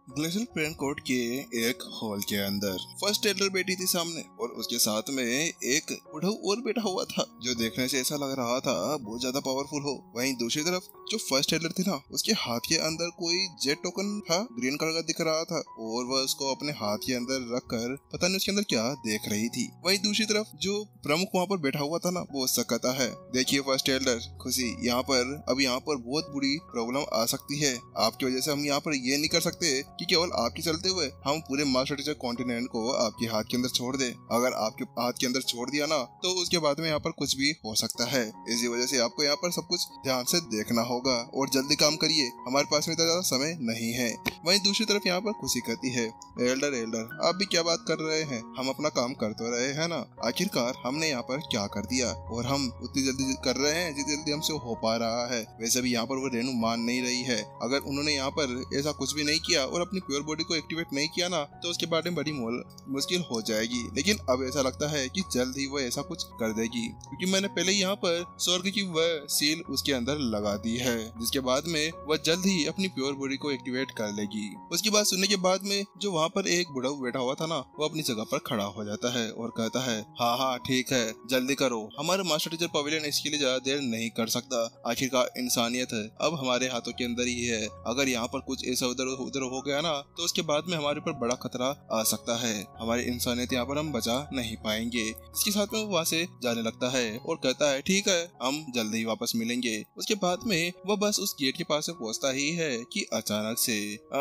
Glacial plane court के एक hall के अंदर फर्स्ट टेलर बैठी थी सामने और उसके साथ में एक बुढ़ऊ और बैठा हुआ था जो देखने से ऐसा लग रहा था बहुत ज्यादा पावरफुल हो। वहीं दूसरी तरफ जो फर्स्ट टेलर थी ना, उसके हाथ के अंदर कोई जेट टोकन था, ग्रीन कलर का दिख रहा था और वह उसको अपने हाथ के अंदर रख कर पता नहीं उसके अंदर क्या देख रही थी। वहीं दूसरी तरफ जो प्रमुख वहाँ पर बैठा हुआ था ना, वो उससे कहता है, देखिए फर्स्ट टेलर खुशी, यहाँ पर बहुत बुरी प्रॉब्लम आ सकती है। आपकी वजह से हम यहाँ पर ये नहीं कर सकते कि केवल आपके चलते हुए हम पूरे मास्टर टीचर कॉन्टिनेंट को आपके हाथ के अंदर छोड़ दे। अगर आपके हाथ के अंदर छोड़ दिया ना, तो उसके बाद में यहाँ पर कुछ भी हो सकता है। इसी वजह से आपको यहाँ पर सब कुछ ध्यान से देखना होगा और जल्दी काम करिए, हमारे पास में इतना ज्यादा समय नहीं है। वहीं दूसरी तरफ यहाँ पर खुशी कहती है, एल्डर आप भी क्या बात कर रहे हैं, हम अपना काम कर तो रहे हैं ना। आखिरकार हमने यहाँ पर क्या कर दिया और हम उतनी जल्दी कर रहे हैं जितनी जल्दी हमसे हो पा रहा है। वैसे भी यहाँ पर वो रेनू मान नहीं रही है। अगर उन्होंने यहाँ पर ऐसा कुछ भी नहीं किया और अपनी प्योर बॉडी को एक्टिवेट नहीं किया ना, तो उसके बाद में बड़ी मुश्किल हो जाएगी। लेकिन अब ऐसा लगता है कि जल्द ही वो ऐसा कुछ कर देगी, क्योंकि मैंने पहले यहाँ पर स्वर्ग की वह सील उसके अंदर लगा दी है, जिसके बाद में वह जल्द ही अपनी प्योर बॉडी को एक्टिवेट कर लेगी। उसकी बात सुनने के बाद में जो वहाँ पर एक बुढ़ा बैठा हुआ था ना, वो अपनी जगह पर खड़ा हो जाता है और कहता है, हाँ ठीक है, जल्दी करो, हमारे मास्टर टीचर पवेलियन इसके लिए ज्यादा देर नहीं कर सकता। आखिरकार इंसानियत है अब हमारे हाथों के अंदर ही है। अगर यहाँ पर कुछ ऐसा उधर उधर हो गया ना, तो उसके बाद में हमारे ऊपर बड़ा खतरा आ सकता है। हमारी इंसानियत यहाँ पर हम बचा नहीं पाएंगे। इसके साथ में वो वहाँ से जाने लगता है और कहता है, ठीक है, हम जल्दी ही वापस मिलेंगे। उसके बाद में वह बस उस गेट के पास से पहुंचता ही है कि अचानक से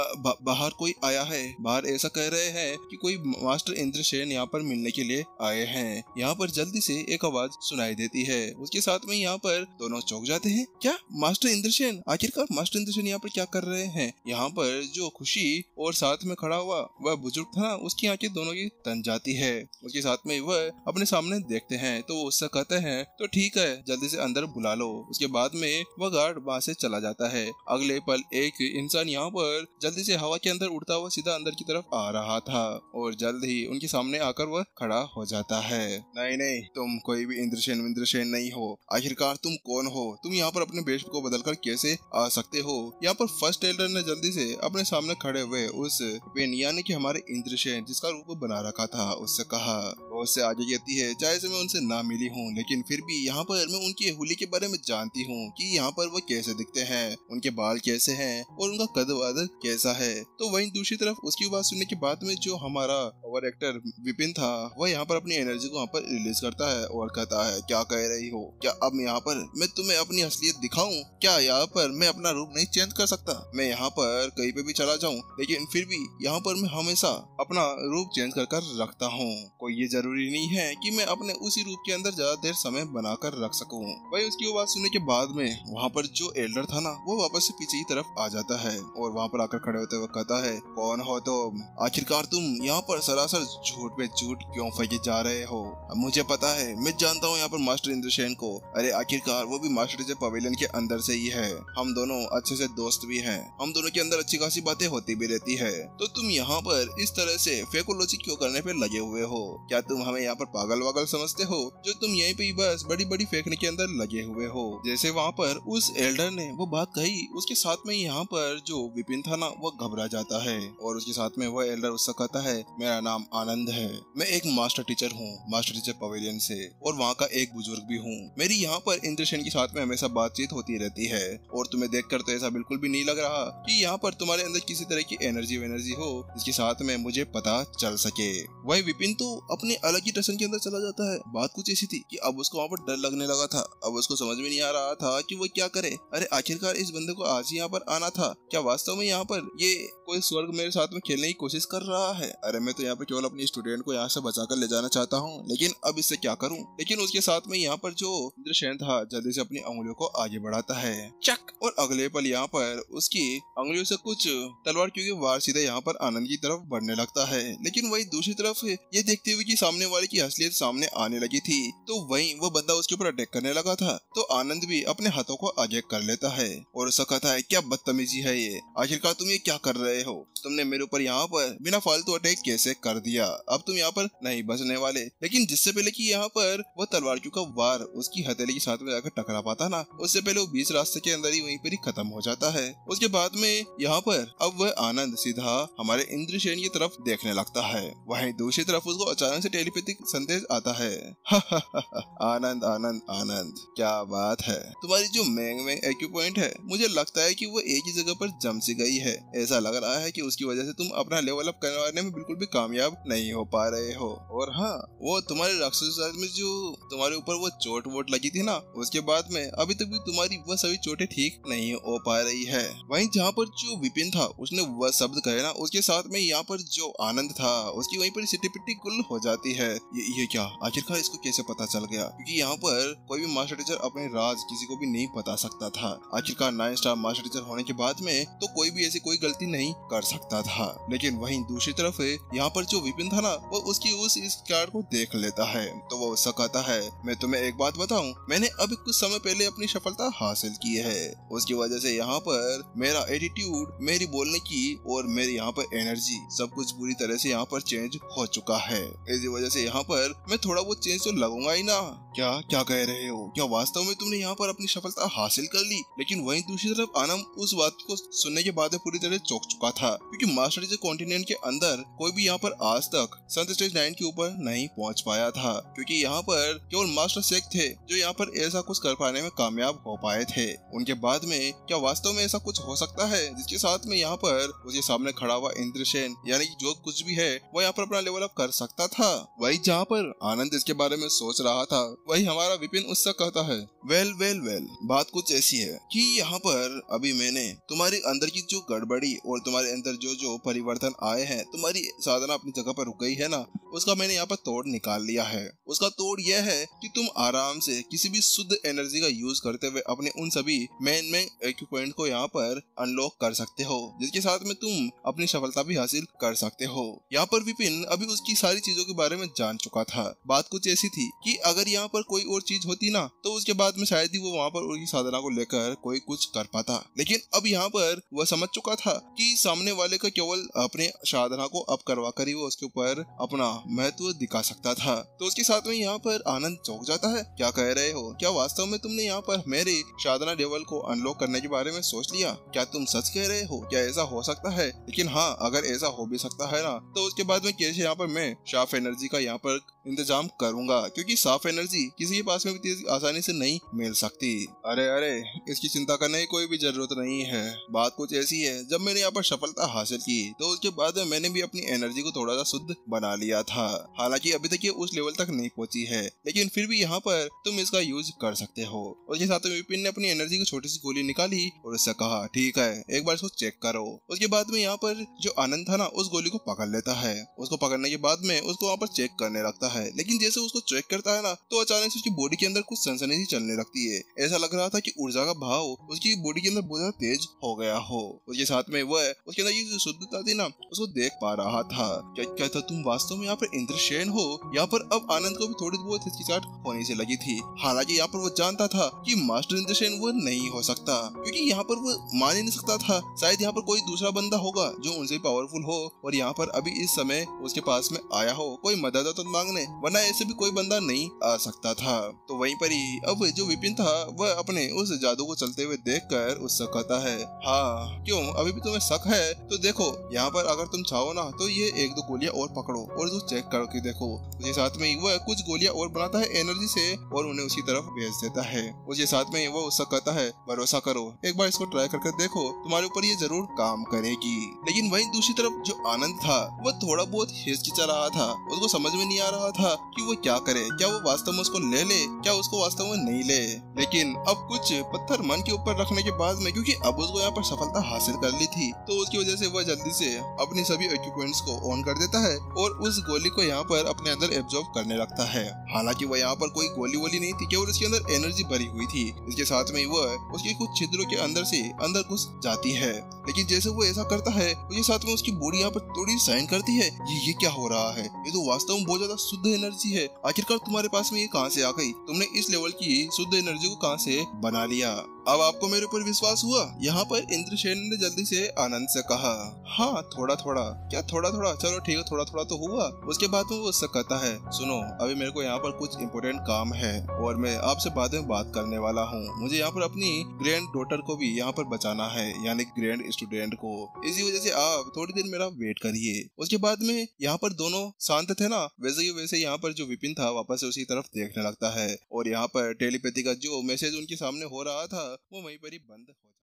बाहर कोई आया है। बाहर ऐसा कह रहे हैं कि कोई मास्टर इंद्रसेन यहाँ पर मिलने के लिए आए हैं। यहाँ पर जल्दी से एक आवाज सुनाई देती है। उसके साथ में यहाँ पर दोनों चौंक जाते हैं। क्या मास्टर इंद्रसेन? आखिरकार मास्टर इंद्रसेन यहाँ पर क्या कर रहे हैं? यहाँ पर जो खुशी और साथ में खड़ा हुआ वह बुजुर्ग था, उसकी आंखें दोनों की तन जाती है। उसके साथ में वह अपने सामने देखते हैं तो उससे कहते हैं, तो ठीक है, जल्दी से अंदर बुला लो। उसके बाद में वह गार्ड वहाँ से चला जाता है। अगले पल एक इंसान यहाँ पर जल्दी से हवा के अंदर उड़ता हुआ सीधा अंदर की तरफ आ रहा था और जल्द ही उनके सामने आकर वह खड़ा हो जाता है। नहीं, तुम कोई भी इंद्रसेन नहीं हो। आखिरकार तुम कौन हो? तुम यहाँ पर अपने वेश को बदलकर कैसे आ सकते हो? यहाँ पर फर्स्ट एल्डर ने जल्दी से अपने सामने खड़े हुए उस पेन यानी कि हमारे इंद्रसेन जिसका रूप बना रखा था उससे कहा। वो उससे आगे कहती है, चाहे से मैं उनसे ना मिली हूँ, लेकिन फिर भी यहाँ पर मैं उनकी हुली के बारे में जानती हूँ कि यहाँ पर वो कैसे दिखते हैं, उनके बाल कैसे हैं और उनका कद वद कैसा है। तो वहीं दूसरी तरफ उसकी बात सुनने के बाद में जो हमारा ओवर एक्टर विपिन था, वह यहाँ पर अपनी एनर्जी को वहाँ पर रिलीज करता है और कहता है, क्या कह रही हो? क्या अब यहाँ पर मैं तुम्हें अपनी असलियत दिखाऊं? क्या यहाँ पर मैं अपना रूप नहीं चेंज कर सकता? मैं यहाँ पर कहीं पे भी चला जाऊं, लेकिन फिर भी यहाँ पर मैं हमेशा अपना रूप चेंज कर रखता हूँ। कोई ये जरूरी नहीं है कि मैं अपने उसी रूप के अंदर ज्यादा देर समय बनाकर रख सकूं। वही उसकी बात सुनने के बाद में वहाँ पर जो एल्डर था ना, वो वापस से पीछे की तरफ आ जाता है और वहाँ पर आकर खड़े होते हुए कहता है, कौन हो तुम? आखिरकार तुम यहाँ पर सरासर झूठ पे झूठ क्यों फेंके जा रहे हो? मुझे पता है, मैं जानता हूँ यहाँ पर मास्टर इंद्रसेन को। अरे आखिरकार वो भी मास्टर टीचर पवेलियन के अंदर से ही है। हम दोनों अच्छे से दोस्त भी हैं। हम दोनों के अंदर अच्छी खासी बातें होती भी रहती है। तो तुम यहाँ पर इस तरह से फेकोलॉजी क्यों करने पे लगे हुए हो? क्या तुम हमें यहाँ पर पागल वागल समझते हो जो तुम यहीं पे बस बड़ी फेंकने के अंदर लगे हुए हो? जैसे वहाँ पर उस एल्डर ने वो बात कही, उसके साथ में यहाँ पर जो विपिन था ना, वो घबरा जाता है और उसके साथ में वो एल्डर उससे कहता है, मेरा नाम आनंद है, मैं एक मास्टर टीचर हूँ, मास्टर टीचर पवेलियन से, और वहाँ का एक बुजुर्ग भी हूँ। मेरी यहाँ पर इंद्रसेन के साथ में हमेशा बातचीत होती रहती है और तुम्हें देखकर तो ऐसा बिल्कुल भी नहीं लग रहा कि यहाँ पर तुम्हारे अंदर किसी तरह की एनर्जी हो जिसके साथ में मुझे पता चल सके। वही विपिन तो अपने अलग ही टेंशन के अंदर चला जाता है। बात कुछ ऐसी थी कि अब उसको वहाँ पर डर लगने लगा था। अब उसको समझ में नहीं आ रहा था कि वो क्या करे। अरे आखिरकार इस बंदे को आज ही यहाँ पर आना था। क्या वास्तव में यहाँ पर ये कोई स्वर्ग मेरे साथ में खेलने की कोशिश कर रहा है? अरे मैं तो यहाँ पे केवल अपनी स्टूडेंट को यहाँ से बचाकर ले जाना चाहता हूँ, लेकिन अब इससे क्या करूँ? लेकिन उसके साथ में यहाँ पर जो इंद्रसेन था जल्दी से अपनी उंगलियों को आगे बढ़ाता है, चक, और अगले पल यहाँ पर उसकी उंगलियों से कुछ तलवार क्योंकि वार सीधे यहाँ पर आनंद की तरफ बढ़ने लगता है। लेकिन वही दूसरी तरफ ये देखते हुए कि सामने सामने वाले की असलियत सामने आने लगी थी तो वहीं वो बंदा उसके ऊपर अटैक करने लगा था। तो आनंद भी अपने हाथों को आगे कर लेता है और उसका कहता है, क्या बदतमीजी है ये, आखिरकार तुम ये क्या कर रहे हो, तुमने मेरे ऊपर यहाँ पर बिना फालतू अटैक कैसे कर दिया, अब तुम यहाँ पर नहीं बचने वाले। लेकिन जिससे पहले कि यहाँ पर वो तलवार का वार उसकी हथेली के साथ में जाकर टकरा पाता ना, उससे पहले वो बीच रास्ते के अंदर ही वहीं पर ही खत्म हो जाता है। उसके बाद में यहाँ पर अब वह आनंद सीधा हमारे इंद्रसेन की तरफ देखने लगता है। वहीं दूसरी तरफ उसको अचानक से टेलीपैथिक संदेश आता है। आनंद आनंद आनंद, क्या बात है, तुम्हारी जो मैंग एक्यू पॉइंट है मुझे लगता है कि वो एक ही जगह पर जम सी गई है। ऐसा लग रहा है कि उसकी वजह से तुम अपना लेवल अप करवाने में बिल्कुल भी कामयाब नहीं हो पा रहे हो। और हाँ, वो तुम्हारे राक्षस में जो तुम्हारे ऊपर वो चोट वोट लगी थी ना, उसके बाद में अभी तक भी तुम्हारी वह सभी चोटें ठीक नहीं हो पा रही है। वहीं जहाँ पर जो विपिन था उसने वह शब्द कहे ना, उसके साथ में यहाँ पर जो आनंद था उसकी वहीं पर सिटी पिट्टी गुल हो जाती है। ये क्या, आखिरकार इसको कैसे पता चल गया? क्योंकि यहाँ पर कोई भी मास्टर टीचर अपने राज किसी को भी नहीं बता सकता था। आखिरकार 9 स्टार मास्टर टीचर होने के बाद में तो कोई भी ऐसी कोई गलती नहीं कर सकता था। लेकिन वहीं दूसरी तरफ यहाँ पर जो विपिन था ना, वो उसकी इस कार्ड को देख लेता है तो वो उसका कहता है, मैं तुम्हें एक बात बताऊं, मैंने अभी कुछ समय पहले अपनी सफलता हासिल की है। उसकी वजह से यहाँ पर मेरा एटीट्यूड, मेरी बोलने की और मेरी यहाँ पर एनर्जी सब कुछ पूरी तरह से यहाँ पर चेंज हो चुका है। इसी वजह से यहाँ पर मैं थोड़ा बहुत चेंज तो लगूंगा ही ना। क्या कह रहे हो? क्या वास्तव में तुमने यहाँ पर अपनी सफलता हासिल कर ली? लेकिन वहीं दूसरी तरफ आनंद उस बात को सुनने के बाद पूरी तरह चौंक चुका था, क्योंकि मास्टर टीचर कॉन्टिनेंट के अंदर कोई भी यहाँ पर आज तक संत स्टेज 9 के ऊपर नहीं पहुँच पाया था, क्योंकि यहाँ पर केवल मास्टर शेख थे जो यहाँ पर ऐसा कुछ कर पाने में कामयाब हो पाए थे। उनके बाद में क्या वास्तव में ऐसा कुछ हो सकता है जिसके साथ में यहाँ पर उसके सामने खड़ा हुआ इंद्रसेन यानी कि जो कुछ भी है वो यहाँ पर अपना लेवल अप कर सकता था? वही जहाँ पर आनंद इसके बारे में सोच रहा था, वही हमारा विपिन उससे कहता है, वेल बात कुछ ऐसी है कि यहाँ पर अभी मैंने तुम्हारे अंदर की जो गड़बड़ी और तुम्हारे अंदर जो परिवर्तन आए हैं, तुम्हारी साधना अपनी जगह पर रुक गई है ना, उसका मैंने यहाँ पर तोड़ निकाल लिया है। उसका तोड़ यह है कि तुम आराम से किसी भी शुद्ध एनर्जी का यूज करते हुए अपने उन सभी मेन इक्विपमेंट को यहाँ पर अनलॉक कर सकते हो, जिसके साथ में तुम अपनी सफलता भी हासिल कर सकते हो। यहाँ पर विपिन अभी उसकी सारी चीजों के बारे में जान चुका था। बात कुछ ऐसी थी कि अगर यहाँ पर कोई और चीज होती ना, तो उसके बाद में शायद ही वो वहाँ पर उनकी साधना को लेकर कोई कुछ कर पाता। लेकिन अब यहाँ पर वह समझ चुका था कि सामने वाले का केवल अपने साधना को अप करवा कर ही वो उसके ऊपर अपना महत्व दिखा सकता था। तो उसके साथ में यहाँ पर आनंद चौंक जाता है। क्या कह रहे हो? क्या वास्तव में तुमने यहाँ पर मेरे साधना लेवल को अनलॉक करने के बारे में सोच लिया? क्या तुम सच कह रहे हो? क्या ऐसा हो सकता है? लेकिन हाँ, अगर ऐसा हो भी सकता है ना, तो उसके बाद में कैसे यहाँ पर मैं साफ एनर्जी का यहाँ पर इंतजाम करूंगा, क्योंकि साफ एनर्जी किसी के पास में भी आसानी से नहीं मिल सकती। अरे इसकी चिंता करने की कोई भी जरूरत नहीं है। बात कुछ ऐसी है, जब मैंने यहाँ पर सफलता हासिल की तो उसके बाद मैंने भी अपनी एनर्जी को थोड़ा सा शुद्ध बना लिया था। हालांकि अभी तक ये उस लेवल तक नहीं पहुंची है, लेकिन फिर भी यहाँ पर तुम इसका यूज कर सकते हो। उसके साथ में विपिन ने अपनी एनर्जी की छोटी सी गोली निकाली और उससे कहा, ठीक है, एक बार इसको चेक करो। उसके बाद में यहाँ पर जो आनंद था ना, उस गोली को पकड़ लेता है। उसको पकड़ने के बाद में उसको वहाँ पर चेक करने लगता है। लेकिन जैसे उसको चेक करता है ना, तो अचानक से उसकी बॉडी के अंदर कुछ सनसनी सी चलने लगती है। ऐसा लग रहा था कि ऊर्जा का भाव उसकी बॉडी के अंदर बहुत ज्यादा तेज हो गया हो। उसके साथ में वह उसके अंदर ये जो शुद्धता थी ना, उसको देख पा रहा था। क्या था तुम वास्तव में यहाँ पर इंद्रसेन हो? यहाँ पर अब आनंद को भी थोड़ी बहुत हिचकिचाहट होने से लगी थी। हालांकि यहाँ पर वो जानता था कि मास्टर इंद्रसेन वो नहीं हो सकता, क्योंकि यहाँ पर वो मान ही नहीं सकता था शायद यहाँ पर कोई दूसरा बंदा होगा जो उनसे पावरफुल हो और यहाँ पर अभी इस समय उसके पास में आया हो कोई मदद तो मांगने, वरना ऐसे भी कोई बंदा नहीं आ सकता था। तो वहीं पर ही अब जो विपिन था वह अपने उस जादू को चलते हुए देखकर उससे कहता है, हाँ क्यों, अभी भी तुम्हें शक है? तो देखो, यहाँ पर अगर तुम चाहो ना तो ये 1-2 गोलियां और पकड़ो और जो चेक करके देखो। उसके साथ में वह कुछ गोलियां और बनाता है एनर्जी से और उन्हें उसकी तरफ भेज देता है। उसके साथ में वो उससे कहता है, भरोसा करो, एक बार इसको ट्राई करके देखो, तुम्हारे ऊपर ये जरूर काम करेगी। लेकिन वहीं दूसरी तरफ जो आनंद था वह थोड़ा बहुत हिचकिचा रहा था। उसको समझ में नहीं आ रहा था कि वो क्या करे, क्या वो वास्तव में उसको ले क्या उसको वास्तव में नहीं ले। लेकिन अब कुछ पत्थर मन के ऊपर रखने के बाद में, क्योंकि अब उसको यहाँ पर सफलता हासिल कर ली थी, तो उसकी वजह से वह जल्दी से अपनी सभी इक्विपमेंट्स को ऑन कर देता है और उस गोली को यहाँ पर अपने अंदर एब्जॉर्ब करने लगता है। हालांकि वह यहाँ पर कोई गोली वोली नहीं थी, केवल उसके अंदर एनर्जी भरी हुई थी। इसके साथ में वह उसके कुछ छिद्रों के अंदर से अंदर घुस जाती है। लेकिन जैसे वो ऐसा करता है तो ये साथ में उसकी बॉडी यहाँ पर थोड़ी साइन करती है। ये क्या हो रहा है? ये तो वास्तव में बहुत ज्यादा शुद्ध एनर्जी है। आखिरकार तुम्हारे पास में ये कहाँ से आ गई? तुमने इस लेवल की शुद्ध एनर्जी को कहाँ से बना लिया? अब आपको मेरे ऊपर विश्वास हुआ? यहाँ पर इंद्रसेन ने जल्दी से आनंद से कहा, हाँ थोड़ा थोड़ा। क्या थोड़ा थोड़ा? चलो ठीक है, थोड़ा थोड़ा तो हुआ। उसके बाद में वो उससे कहता है, सुनो अभी मेरे को यहाँ पर कुछ इम्पोर्टेंट काम है और मैं आपसे बाद में बात करने वाला हूँ। मुझे यहाँ पर अपनी ग्रैंड डॉटर को भी यहाँ पर बचाना है, यानी ग्रैंड स्टूडेंट को। इसी वजह से आप थोड़ी देर मेरा वेट करिए। उसके बाद में यहाँ पर दोनों शांत थे ना, वैसे यहाँ पर जो विपिन था वापस से उसी तरफ देखने लगता है और यहाँ पर टेलीपैथी का जो मैसेज उनके सामने हो रहा था वो वहीं पर ही बंद हो